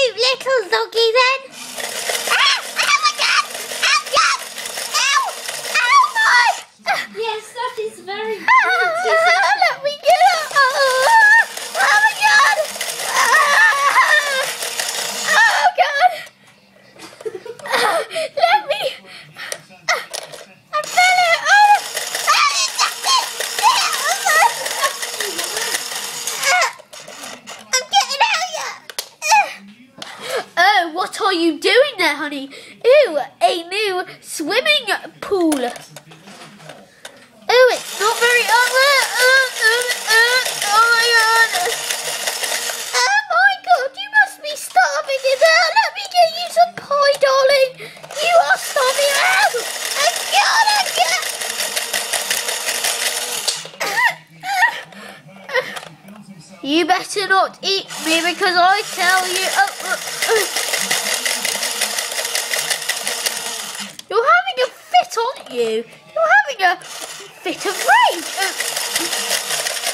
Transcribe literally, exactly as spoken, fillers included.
cute little doggy then. Ah! Oh my god! Oh god! Ow! Oh my! Yes, that is very cute. Ah, let me get up! Oh, oh my god! Ah, oh god! Ah, let me! Ah, I fell it! Oh! Ah, that's it! Ah, I'm getting out here! Oh, what are you doing there, honey? Ooh, a new swimming pool. Oh, it's not very... Uh, uh, uh, uh, oh my god. Oh my god, you must be starving in there. Let me get you some pie, darling. You are starving. Oh, oh god, oh god. You better not eat me because I tell you... Uh, uh, uh. You're having a fit, aren't you? You're having a fit of rage. Uh,